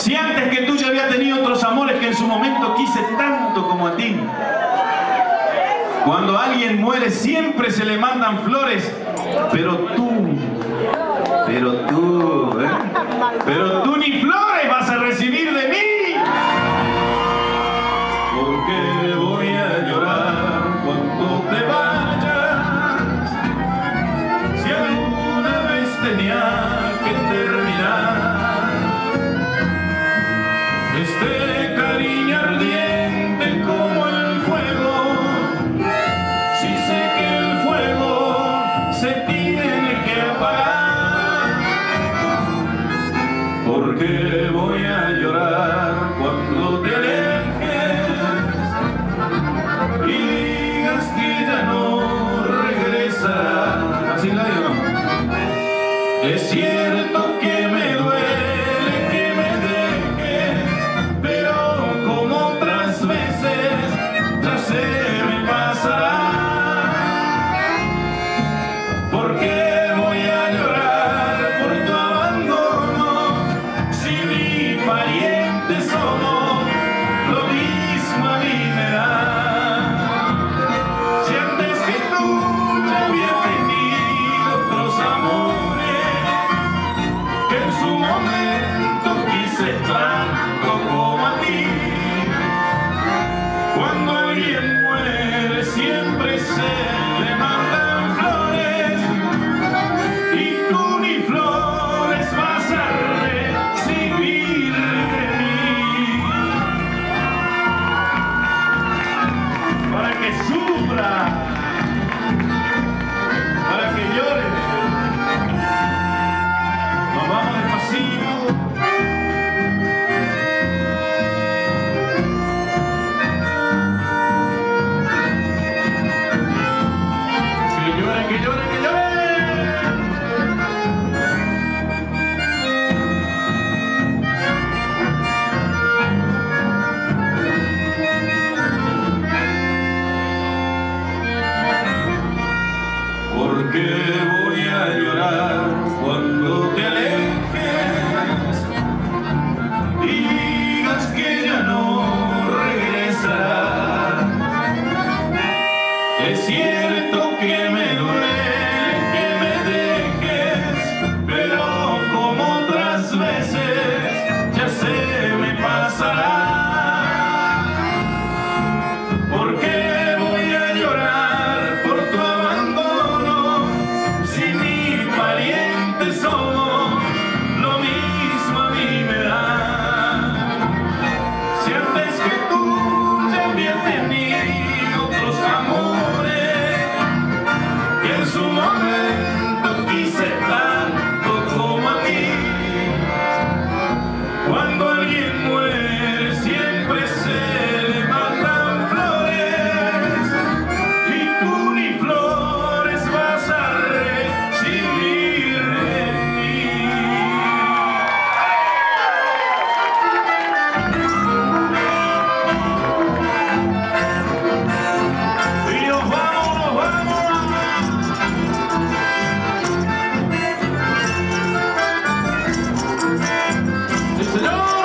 Si antes que tú ya había tenido otros amores que en su momento quise tanto como a ti. Cuando alguien muere siempre se le mandan flores, pero tú ni flores vas a recibir de mí. Porque voy a llorar cuando te vayas. Si alguna vez tenía que terminar este cariño ardiente como el fuego, si sé que el fuego se tiene que apagar. Porque voy a llorar cuando te alejes y digas que ya no regresarás. ¿Así la digo, no? Es cierto que me duele que me dejes, pero como otras veces ya se me pasará. Porque voy a llorar por tu abandono, si mi pariente somos, lo mismo a mí me da. Si antes que tú ya había tenido otros amores, que en su momento quise tanto como a ti. Cuando alguien muere siempre se le mandan flores, y tú ni flores vas a recibir de mí. Para que sufra, para que llore. Nos vamos despacito. Que llore, que llore, que llore. Porque voy a llorar cuando te alejes y digas que ya no regresarás. Es cierto que me duele que me dejes, pero como otras veces ya se me pasará. Porque voy a llorar por tu abandono, si mi pariente somos, lo mismo a mí me da. Si antes que tú ya había tenido otros amores, que en su momento quise tanto como a ti. Cuando alguien muere siempre se le mandan flores, y tú ni flores vas a recibir de mí. Y nos vamos, nos vamos. Sí, señor.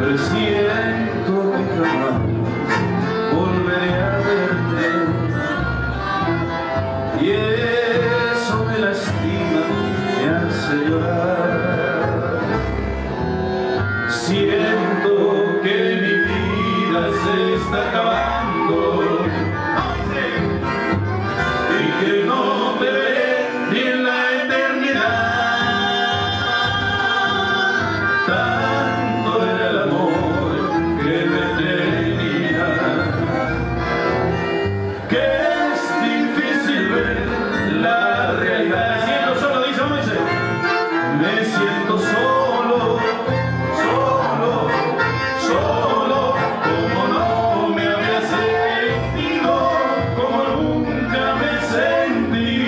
Presiento que jamás volveré a verte, y eso me lastima, me hace llorar. Siento que mi vida se está acabando y que no te veré ni en la eternidad. Tanto era el amor que me tenía, que es difícil ver la realidad. Me siento solo, dice Moisés. Me siento solo, solo, solo, como no me había sentido, como nunca me sentí.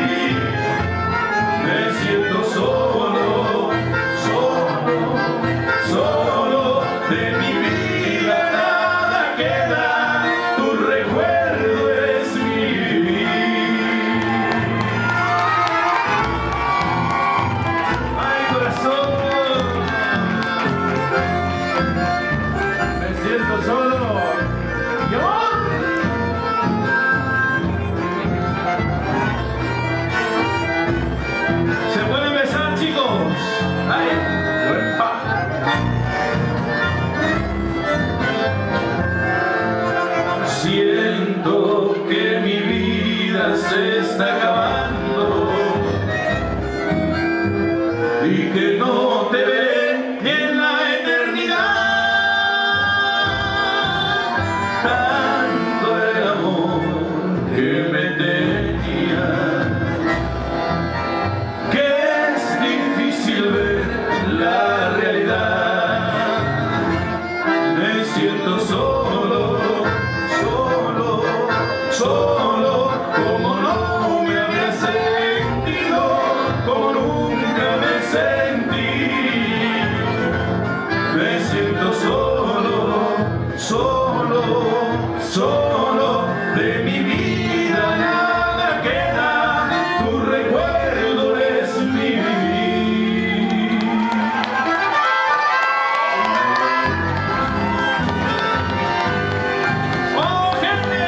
Me siento solo, solo, solo, de mi vida nada queda, tu recuerdo es mi vivir. Ay, corazón, me siento solo. ¡Y amor! ¿Se pueden besar, chicos? ¡Ay! ¡Uepa! Siento que mi vida se está acabando y que no te veré ni en la eternidad. Tanto el amor que me tenía, que es difícil ver la realidad. Me siento solo, solo, solo, como no me había sentido, como nunca me sentí. Me siento solo, solo, solo, de mi vida nada queda, tu recuerdo es mi vivir. ¡Oh, gente!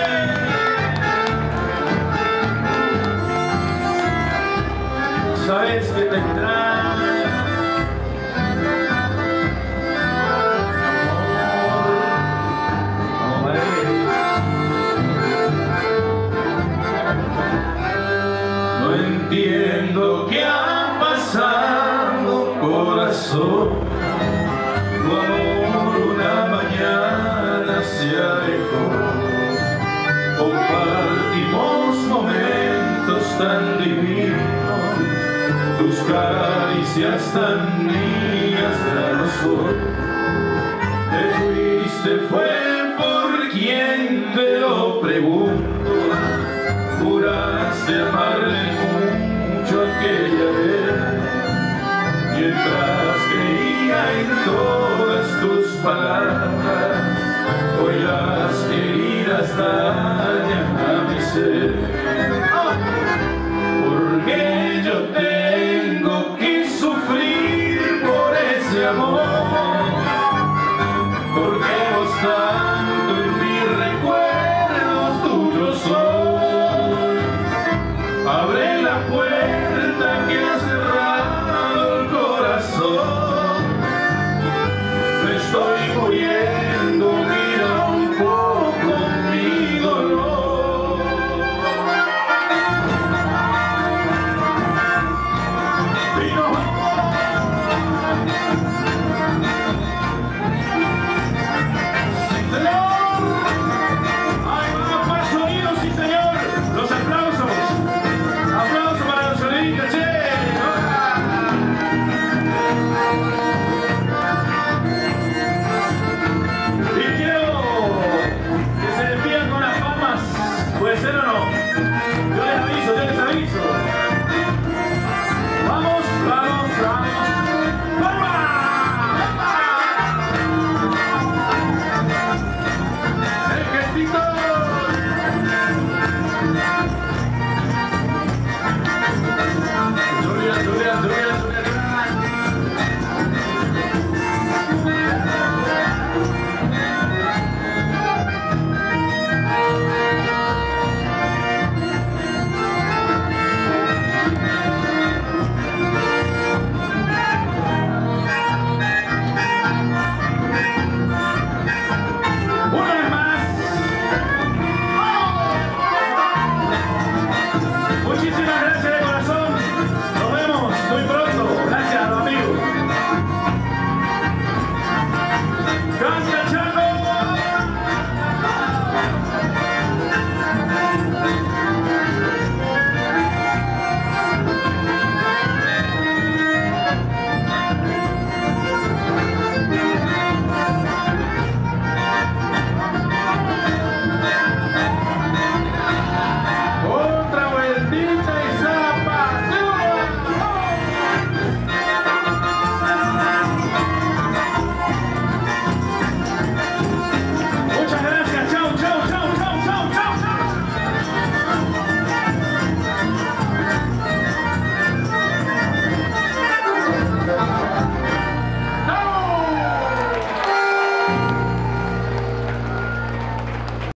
Sabes que te extraño, amor, no entiendo qué ha pasado, corazón. Tu amor una mañana se alejó. Compartimos momentos tan divinos, tus caricias tan niñas ya no son. Te fuiste, fue por quien te lo pregunto. Juraste amarle mucho aquella vez, mientras creía en todas tus palabras. Hoy las heridas dan